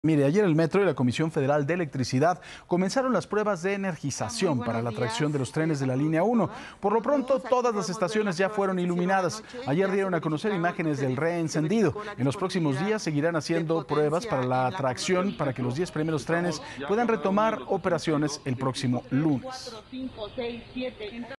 Mire, ayer el Metro y la Comisión Federal de Electricidad comenzaron las pruebas de energización para la atracción de los trenes de la línea 1. Por lo pronto, todas las estaciones ya fueron iluminadas. Ayer dieron a conocer imágenes del reencendido. En los próximos días seguirán haciendo pruebas para la atracción para que los 10 primeros trenes puedan retomar operaciones el próximo lunes.